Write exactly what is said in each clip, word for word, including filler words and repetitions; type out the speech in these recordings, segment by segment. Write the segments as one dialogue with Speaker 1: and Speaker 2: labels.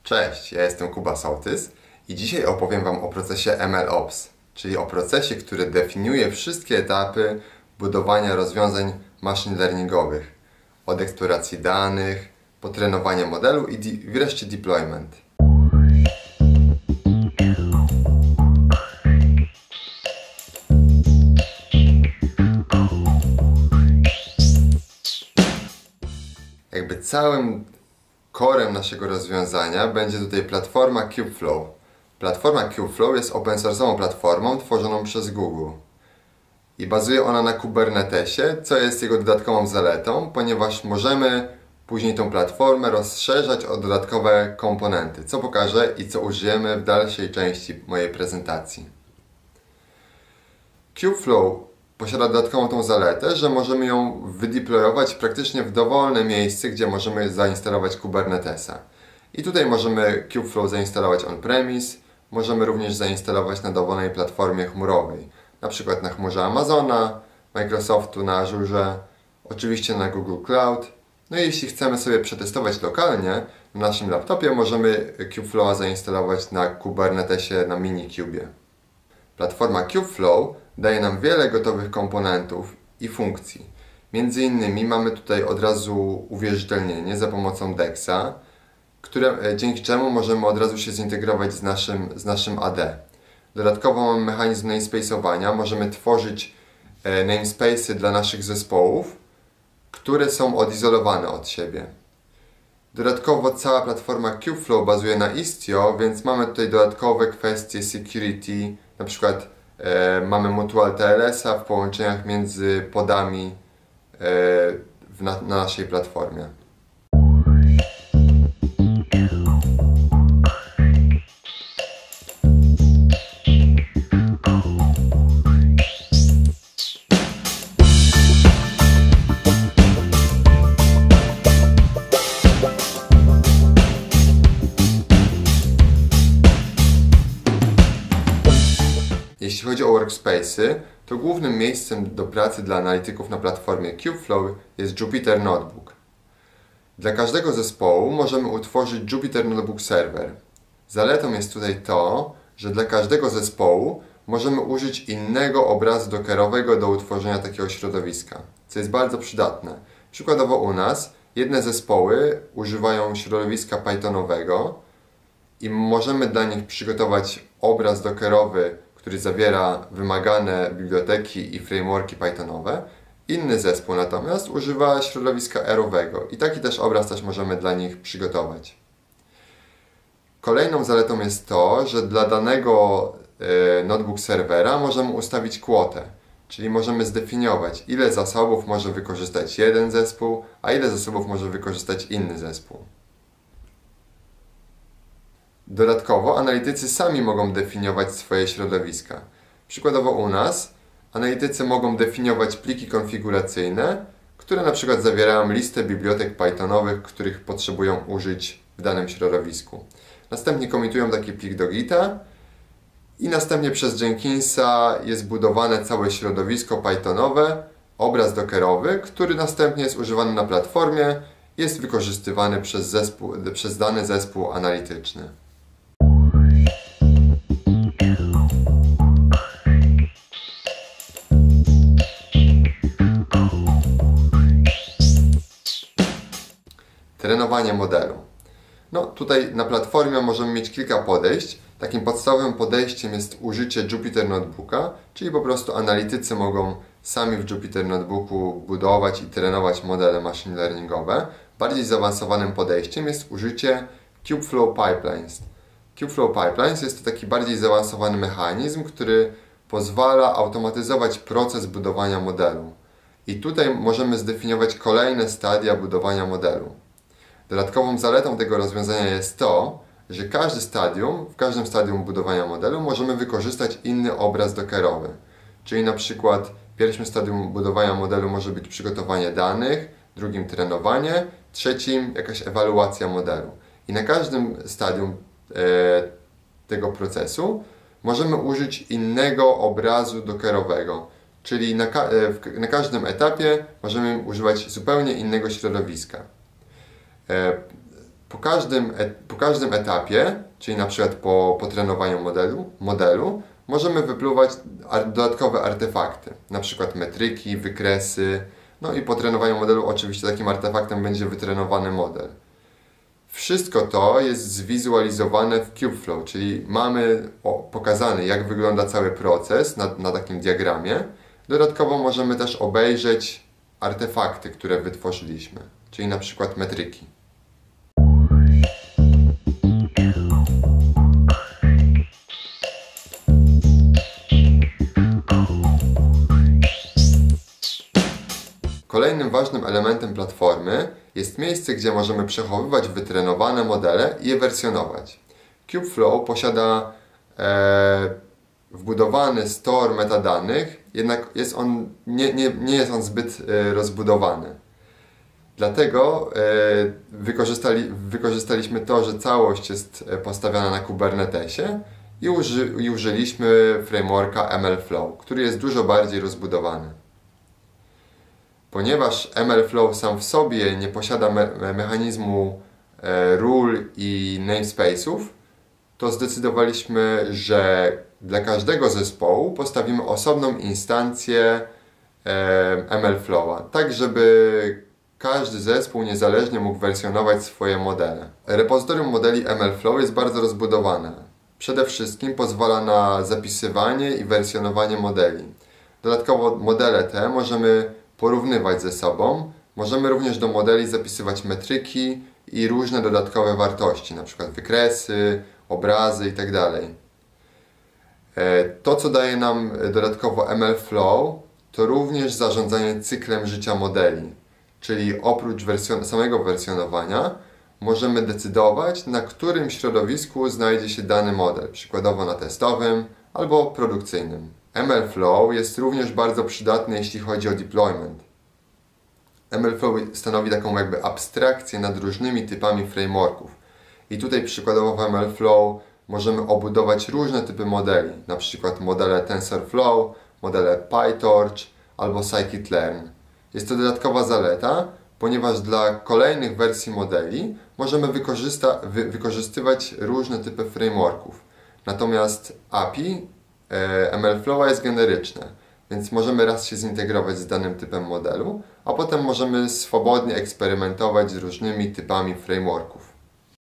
Speaker 1: Cześć, ja jestem Kuba Sołtys i dzisiaj opowiem Wam o procesie MLOps, czyli o procesie, który definiuje wszystkie etapy budowania rozwiązań machine learningowych, od eksploracji danych, po trenowanie modelu i wreszcie deployment. Jakby całym corem naszego rozwiązania będzie tutaj platforma Kubeflow. Platforma Kubeflow jest open source'ową platformą tworzoną przez Google i bazuje ona na Kubernetesie, co jest jego dodatkową zaletą, ponieważ możemy później tą platformę rozszerzać o dodatkowe komponenty, co pokażę i co użyjemy w dalszej części mojej prezentacji. Kubeflow posiada dodatkową tą zaletę, że możemy ją wydeployować praktycznie w dowolne miejsce, gdzie możemy zainstalować Kubernetesa. I tutaj możemy Kubeflow zainstalować on-premise, możemy również zainstalować na dowolnej platformie chmurowej, na przykład na chmurze Amazona, Microsoftu na Azure, oczywiście na Google Cloud. No i jeśli chcemy sobie przetestować lokalnie na naszym laptopie, możemy Kubeflowa zainstalować na Kubernetesie na Minikubie. Platforma Kubeflow daje nam wiele gotowych komponentów i funkcji. Między innymi mamy tutaj od razu uwierzytelnienie za pomocą Dexa, które, dzięki czemu możemy od razu się zintegrować z naszym, z naszym A D. Dodatkowo mamy mechanizm namespace'owania. Możemy tworzyć e, namespace'y dla naszych zespołów, które są odizolowane od siebie. Dodatkowo cała platforma Kubeflow bazuje na Istio, więc mamy tutaj dodatkowe kwestie security, na przykład e, mamy mutual T L S-a w połączeniach między podami e, w na, na naszej platformie. Jeśli chodzi o workspace'y, to głównym miejscem do pracy dla analityków na platformie Kubeflow jest Jupyter Notebook. Dla każdego zespołu możemy utworzyć Jupyter Notebook Server. Zaletą jest tutaj to, że dla każdego zespołu możemy użyć innego obrazu dockerowego do utworzenia takiego środowiska, co jest bardzo przydatne. Przykładowo u nas jedne zespoły używają środowiska Pythonowego i możemy dla nich przygotować obraz dockerowy, który zawiera wymagane biblioteki i frameworki Pythonowe. Inny zespół natomiast używa środowiska R-owego i taki też obraz też możemy dla nich przygotować. Kolejną zaletą jest to, że dla danego e, notebook serwera możemy ustawić kwotę, czyli możemy zdefiniować, ile zasobów może wykorzystać jeden zespół, a ile zasobów może wykorzystać inny zespół. Dodatkowo analitycy sami mogą definiować swoje środowiska. Przykładowo u nas analitycy mogą definiować pliki konfiguracyjne, które na przykład zawierają listę bibliotek Pythonowych, których potrzebują użyć w danym środowisku. Następnie komitują taki plik do Gita i następnie przez Jenkinsa jest budowane całe środowisko Pythonowe, obraz dockerowy, który następnie jest używany na platformie, jest wykorzystywany przez, zespół, przez dany zespół analityczny. Trenowanie modelu. No tutaj na platformie możemy mieć kilka podejść. Takim podstawowym podejściem jest użycie Jupyter Notebooka, czyli po prostu analitycy mogą sami w Jupyter Notebooku budować i trenować modele machine learningowe. Bardziej zaawansowanym podejściem jest użycie Kubeflow Pipelines. Kubeflow Pipelines jest to taki bardziej zaawansowany mechanizm, który pozwala automatyzować proces budowania modelu. I tutaj możemy zdefiniować kolejne stadia budowania modelu. Dodatkową zaletą tego rozwiązania jest to, że każdy stadium, w każdym stadium budowania modelu możemy wykorzystać inny obraz dockerowy. Czyli na przykład w pierwszym stadium budowania modelu może być przygotowanie danych, drugim trenowanie, trzecim jakaś ewaluacja modelu. I na każdym stadium e, tego procesu możemy użyć innego obrazu dockerowego. Czyli na, ka e, w, na każdym etapie możemy używać zupełnie innego środowiska. Po każdym, po każdym etapie, czyli na przykład po potrenowaniu modelu, modelu możemy wypluwać dodatkowe artefakty, na przykład metryki, wykresy, no i po trenowaniu modelu oczywiście takim artefaktem będzie wytrenowany model. Wszystko to jest zwizualizowane w Kubeflow, czyli mamy pokazany, jak wygląda cały proces na, na takim diagramie. Dodatkowo możemy też obejrzeć artefakty, które wytworzyliśmy, czyli na przykład metryki. Kolejnym ważnym elementem platformy jest miejsce, gdzie możemy przechowywać wytrenowane modele i je wersjonować. Kubeflow posiada e, wbudowany store metadanych, jednak jest on, nie, nie, nie jest on zbyt e, rozbudowany. Dlatego e, wykorzystali, wykorzystaliśmy to, że całość jest postawiona na Kubernetesie i, uży, i użyliśmy frameworka MLflow, który jest dużo bardziej rozbudowany. Ponieważ MLflow sam w sobie nie posiada me mechanizmu e, ról i namespace'ów, to zdecydowaliśmy, że dla każdego zespołu postawimy osobną instancję e, MLflowa, tak żeby każdy zespół niezależnie mógł wersjonować swoje modele. Repozytorium modeli MLflow jest bardzo rozbudowane. Przede wszystkim pozwala na zapisywanie i wersjonowanie modeli. Dodatkowo modele te możemy porównywać ze sobą. Możemy również do modeli zapisywać metryki i różne dodatkowe wartości, np. wykresy, obrazy itd. To, co daje nam dodatkowo MLflow, to również zarządzanie cyklem życia modeli. Czyli oprócz wersjon- samego wersjonowania możemy decydować, na którym środowisku znajdzie się dany model, przykładowo na testowym albo produkcyjnym. MLflow jest również bardzo przydatny, jeśli chodzi o deployment. MLflow stanowi taką jakby abstrakcję nad różnymi typami frameworków. I tutaj przykładowo w MLflow możemy obudować różne typy modeli, na przykład modele TensorFlow, modele PyTorch albo Scikit-learn. Jest to dodatkowa zaleta, ponieważ dla kolejnych wersji modeli możemy wykorzysta wy wykorzystywać różne typy frameworków. Natomiast A P I e, MLflowa jest generyczne, więc możemy raz się zintegrować z danym typem modelu, a potem możemy swobodnie eksperymentować z różnymi typami frameworków.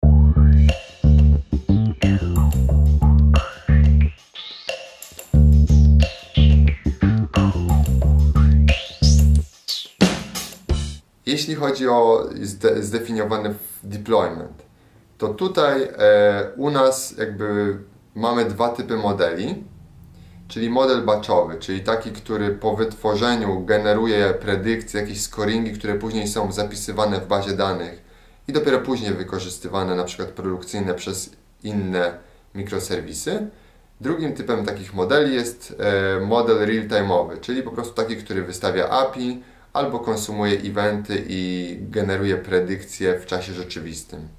Speaker 1: Jeśli chodzi o zde zdefiniowany deployment, to tutaj e, u nas jakby mamy dwa typy modeli, czyli model batchowy, czyli taki, który po wytworzeniu generuje predykcje, jakieś scoringi, które później są zapisywane w bazie danych i dopiero później wykorzystywane na przykład produkcyjne przez inne mikroserwisy. Drugim typem takich modeli jest e, model real-time'owy, czyli po prostu taki, który wystawia A P I albo konsumuje eventy i generuje predykcje w czasie rzeczywistym.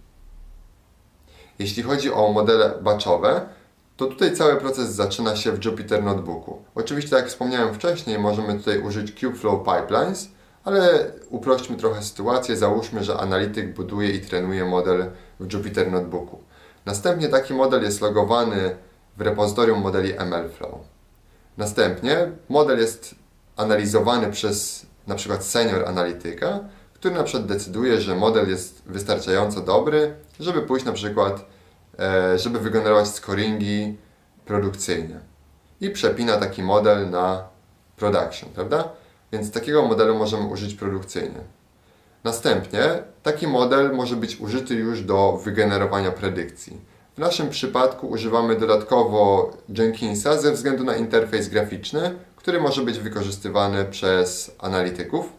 Speaker 1: Jeśli chodzi o modele batchowe, to tutaj cały proces zaczyna się w Jupyter Notebooku. Oczywiście, tak jak wspomniałem wcześniej, możemy tutaj użyć Kubeflow Pipelines, ale uprośćmy trochę sytuację. Załóżmy, że analityk buduje i trenuje model w Jupyter Notebooku. Następnie taki model jest logowany w repozytorium modeli MLflow. Następnie model jest analizowany przez na przykład senior analityka, który na przykład decyduje, że model jest wystarczająco dobry, żeby pójść na przykład, e, żeby wygenerować scoringi produkcyjnie. I przepina taki model na production, prawda? Więc takiego modelu możemy użyć produkcyjnie. Następnie taki model może być użyty już do wygenerowania predykcji. W naszym przypadku używamy dodatkowo Jenkinsa ze względu na interfejs graficzny, który może być wykorzystywany przez analityków.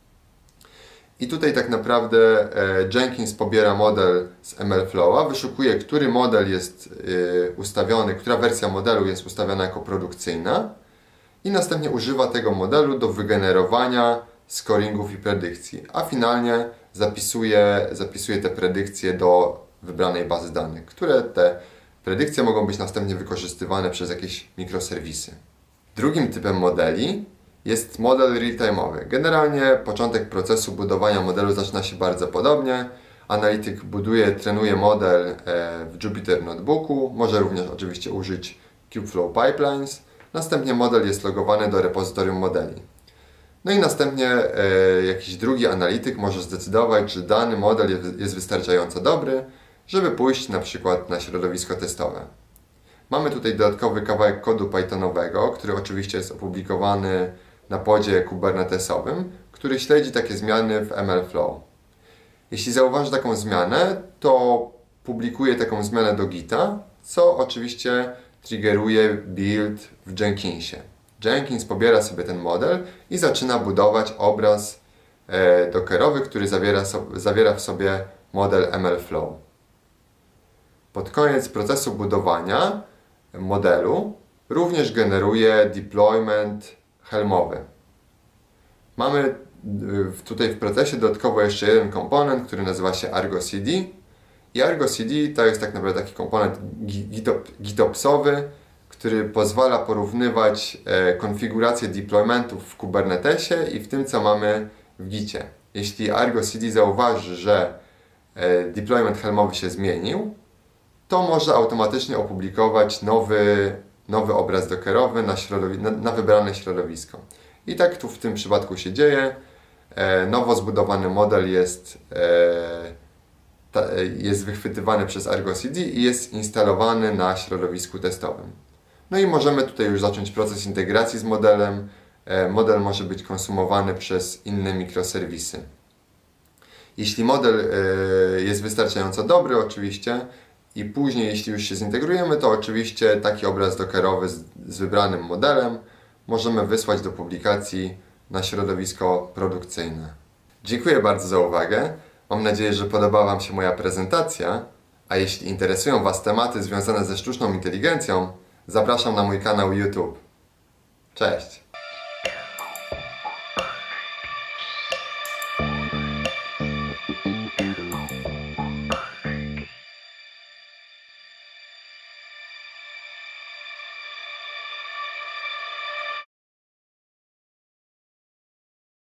Speaker 1: I tutaj tak naprawdę Jenkins pobiera model z MLflowa, wyszukuje, który model jest ustawiony, która wersja modelu jest ustawiona jako produkcyjna i następnie używa tego modelu do wygenerowania scoringów i predykcji, a finalnie zapisuje, zapisuje te predykcje do wybranej bazy danych, które te predykcje mogą być następnie wykorzystywane przez jakieś mikroserwisy. Drugim typem modeli jest model real-time'owy. Generalnie początek procesu budowania modelu zaczyna się bardzo podobnie, analityk buduje, trenuje model w Jupyter Notebooku, może również oczywiście użyć Kubeflow Pipelines. Następnie model jest logowany do repozytorium modeli. No i następnie e, jakiś drugi analityk może zdecydować, że dany model jest, jest wystarczająco dobry, żeby pójść na przykład na środowisko testowe. Mamy tutaj dodatkowy kawałek kodu Pythonowego, który oczywiście jest opublikowany na podzie kubernetesowym, który śledzi takie zmiany w M L Flow. Jeśli zauważy taką zmianę, to publikuje taką zmianę do Gita, co oczywiście triggeruje build w Jenkinsie. Jenkins pobiera sobie ten model i zaczyna budować obraz e, dockerowy, który zawiera, so, zawiera w sobie model M L Flow. Pod koniec procesu budowania modelu również generuje deployment helmowy. Mamy tutaj w procesie dodatkowo jeszcze jeden komponent, który nazywa się Argo C D. I Argo C D to jest tak naprawdę taki komponent gitopsowy, który pozwala porównywać e, konfigurację deploymentów w Kubernetesie i w tym, co mamy w Gicie. Jeśli Argo C D zauważy, że e, deployment helmowy się zmienił, to może automatycznie opublikować nowy, nowy obraz dockerowy na, na, na wybrane środowisko. I tak tu w tym przypadku się dzieje. E, nowo zbudowany model jest, e, ta, jest wychwytywany przez Argo C D i jest instalowany na środowisku testowym. No i możemy tutaj już zacząć proces integracji z modelem. E, model może być konsumowany przez inne mikroserwisy. Jeśli model e, jest wystarczająco dobry oczywiście i później jeśli już się zintegrujemy, to oczywiście taki obraz dockerowy z, z wybranym modelem możemy wysłać do publikacji na środowisko produkcyjne. Dziękuję bardzo za uwagę. Mam nadzieję, że podobała Wam się moja prezentacja, a jeśli interesują Was tematy związane ze sztuczną inteligencją, zapraszam na mój kanał YouTube. Cześć!